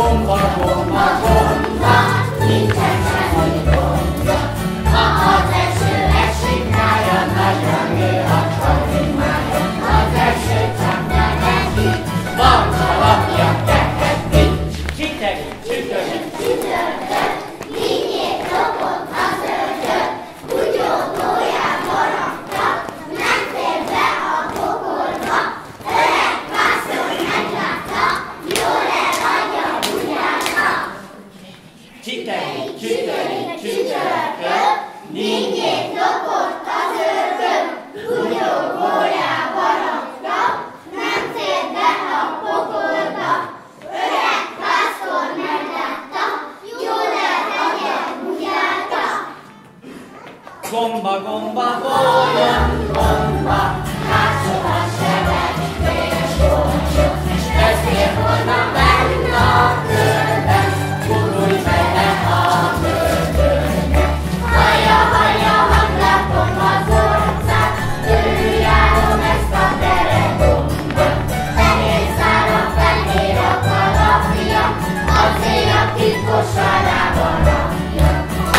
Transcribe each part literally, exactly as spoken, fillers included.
Gomba, gomba, bolond gomba, máshova se vettés bocsó, ezért volna benne a körben, gurulj bele a földönbe. Hallja, hallja, hanglatom az orcát, körüljárom ezt a teregombot. Fehér szára, fehér a kalapja, azért a titkos alában rakja.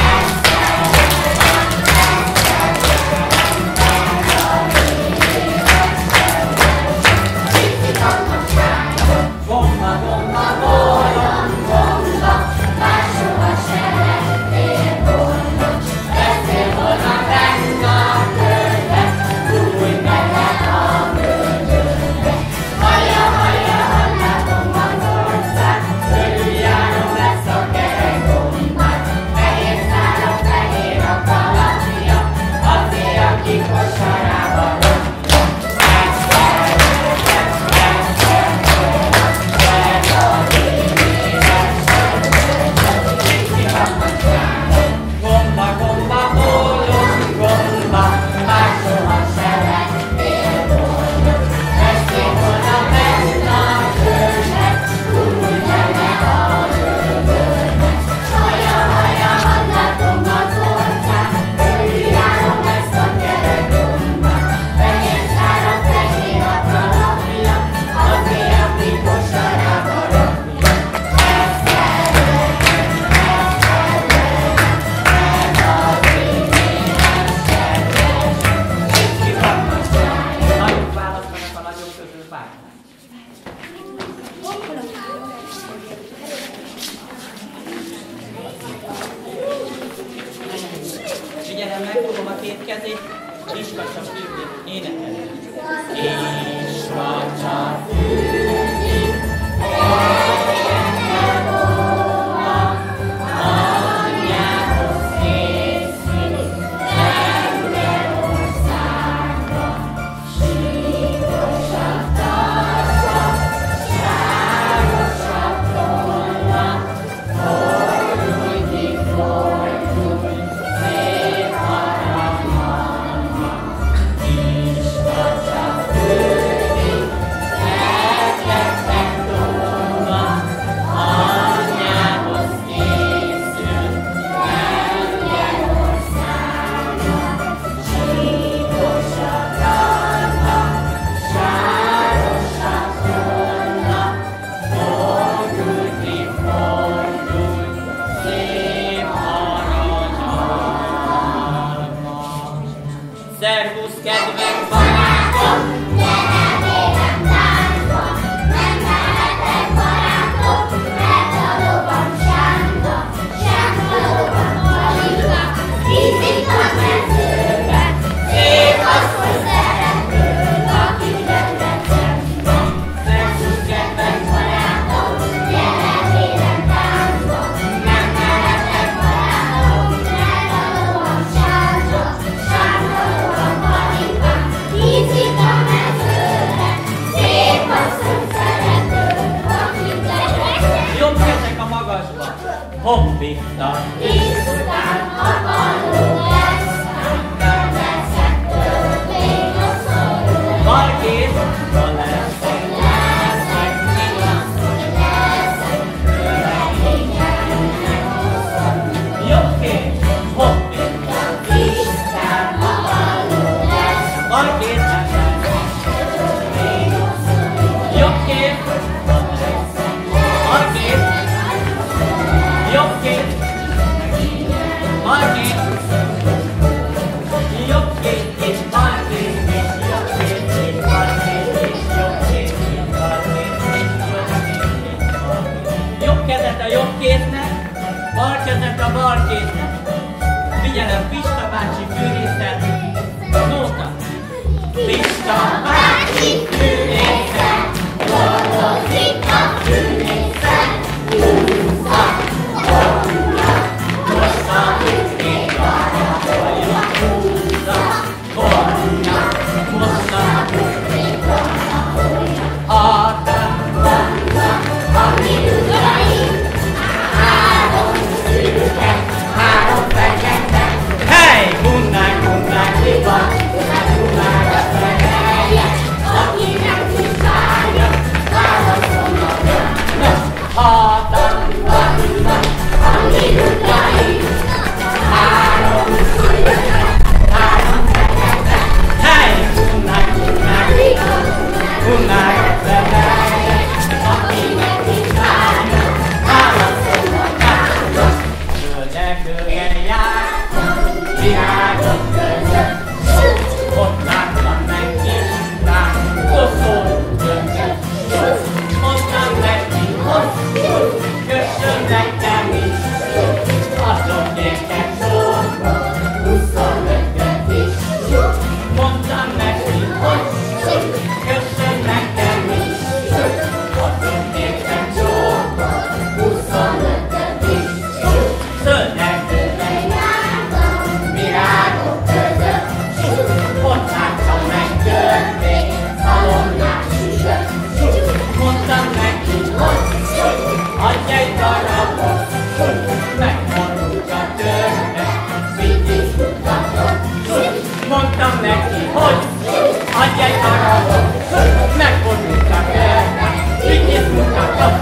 Figyelem, megfogom a két kezét, Kiskacsa fűdik, énekelni. Kiskacsa fűdik, anyjához készít, Lengyelországba, síkosabb tartva, sárosabb tolla, fordulj ki, fordulj, szép aranyalma, Kiskacsa fűdik, lelkekben tóma, anyjához készül, Lengyelországba, síkosabb tartva, sárosabb tolla, fordulj ki, fordulj, szép aranyalma. Szervusz, kedves barátom! Gyere vélem táncba, nem mehetek barátok, mert a lovam sánta, sánta lovam palika, ízik a mezőben, szép asszony szeretők, akik többet szemben. Szervusz, kedves Barátom, gyere vélem táncba, nem mehetek barátok, mert a lovam sánta, sánta lovam palika, ízik a mezőben, szép asszony szeretők, akik többet szemben. jobb kezek a magasba! Hoppita! Tisztán a való lesz, nem leszek többé a szorú. Bal kéz, bal leszek! Leszek, igazol, leszek, öregényelnek hozzon. Jobb kéz, hoppita! Tisztán a való lesz, Bal kéz, többé a szorú. jobb kéz, bal kéz, Jobb kéz, bal kéz, jobb kéz és bal kéz, és jobb kéz és bal kéz, és jobb kéz és bal kéz, és jobb kéz és bal kéz. Jobb kezet a jobb kéznek, bal kezet a bal kéznek. Figyelem, Pista bácsi fűrészet, nóta. Pista bácsi fűrészet, Dolgozik a fűrészet, húzza, húzza, most a fűrész arra folyja, húzza, húzza, most a fűrész arra folyja. Arra, húzza, ami ujjaim, három szürke, három fekete. Hey! Hunnák, hunnák, Van, hunnák a fejelje, akinek tisztálja, válaszol magam. hatan, Vannak a mi ujjaim, három szürke, három fekete. hey! Hunnák, hunnák, hunnák, Fejelje, akinek tisztálja, válaszol magam. Földek bőgen jár, virágok között, ott láttam meg Istán, koszó gyöngyöt. Mondtam neki, hogy kössön nekem is, azok gyertek sorba, Huszonötöt is, mondtam neki, hogy kössön nekem is, azok gyertek sorba, huszonötöt is. földek bőgen Jártam virágok között, ott láttam meg törvény, szalonnás süsök. mondtam neki, hogy adj egy darabot, megmondjuk a törvény, mit is mutatott. Mondtam neki, hogy adj egy darabot, megmondjuk a törvény, mit is mutatott.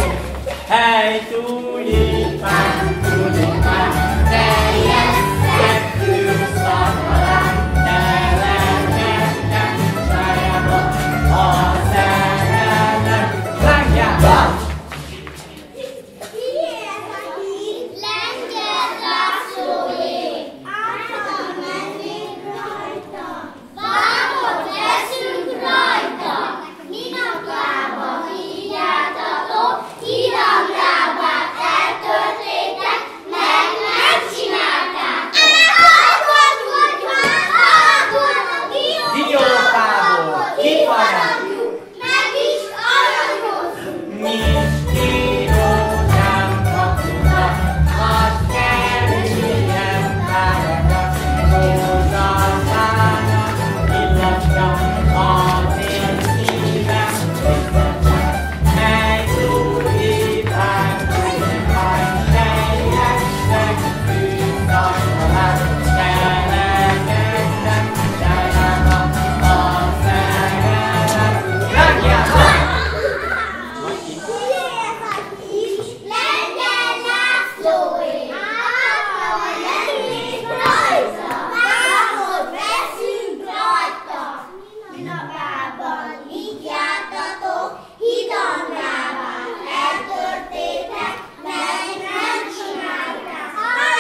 Hey, tulipán, tulipán, teljes szektű szakadán, telekedtem szájába, a szerelem lángjában. Lengyel Lászlóé, által mennénk rajta, vámot veszünk rajta, minaplába hívjátatok, híramlábát eltörtétek, meg megcsinálták. Diófából kifaragjuk, meg is aranyozzuk. nincs kírózsám kapunak, az kerüljen várakat, rózsatának illatja az én szívem biztonság. Mely tulipán, tulipán, teljes szektű szakadán, telekedtem szájába, a szerelem lángjában. Lengyel Lászlóé, által mennénk rajta, vámot veszünk rajta. Minapában így jártatok, hidamlávát eltörtétek, meg nem csinálták.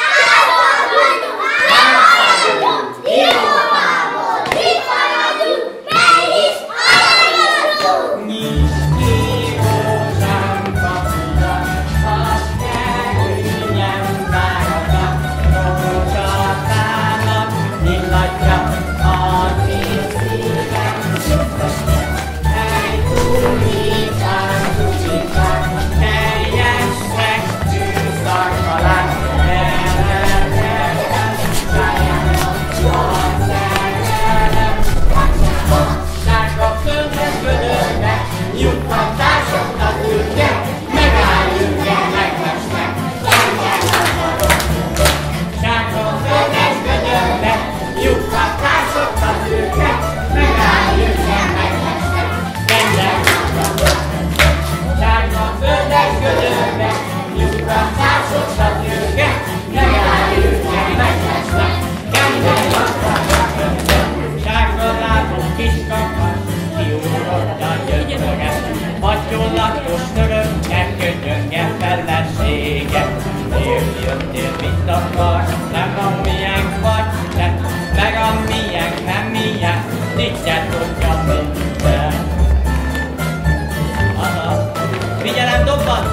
Diófából kifaradunk, meg is aranyozzuk. Nincs kírózsám kapunak, az kerüljen várakat, rózsatának illatja az én szívem biztonság. Hey, tulipán, tulipán, teljes szektű szarkalán, telekedtem szájába, a szerelem lángjában. Sárga földet gödörbe, lyukatásoknak ülnek, megálljuk el megvesnek, lengyel szabadon. Sárga földet gödörbe, lyukatásoknak ülnek, megálljuk el megvesnek, lengyel szabadon. Sárga földet gödörbe, lyukatásoknak ülnek, megálljuk el megvesnek, lengyel szabadon. Sárga lábú kiskakas, kiugrott a gyönyöröget, matyolatos töröknek könyörge felesége. Miért jöttél, mit akarsz? Nem amilyen vagy, de meg amilyen, nem milyen, nincs tudja minden. Aha. Figyelem, dobban!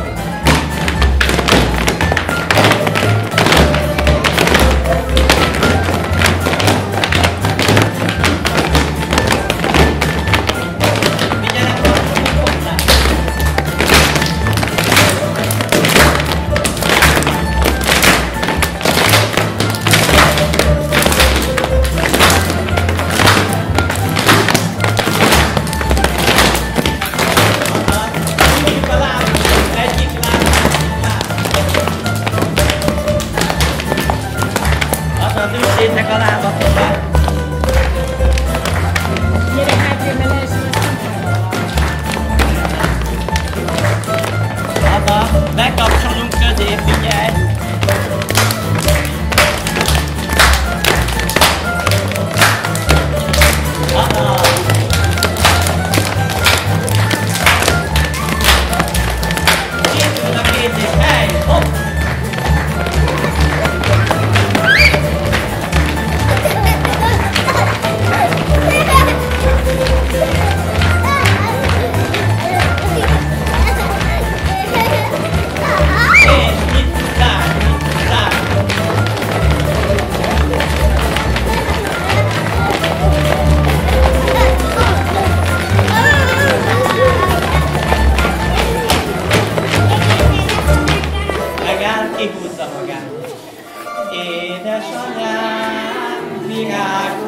Üssétek a lábatokat! Gyere hátrébb, mert leesel a szinten. Haza, bekapcsolunk közé, figyelj! Haza! Készül a két és hely! Hopp! Kihúzza magát. Édesanyám, virág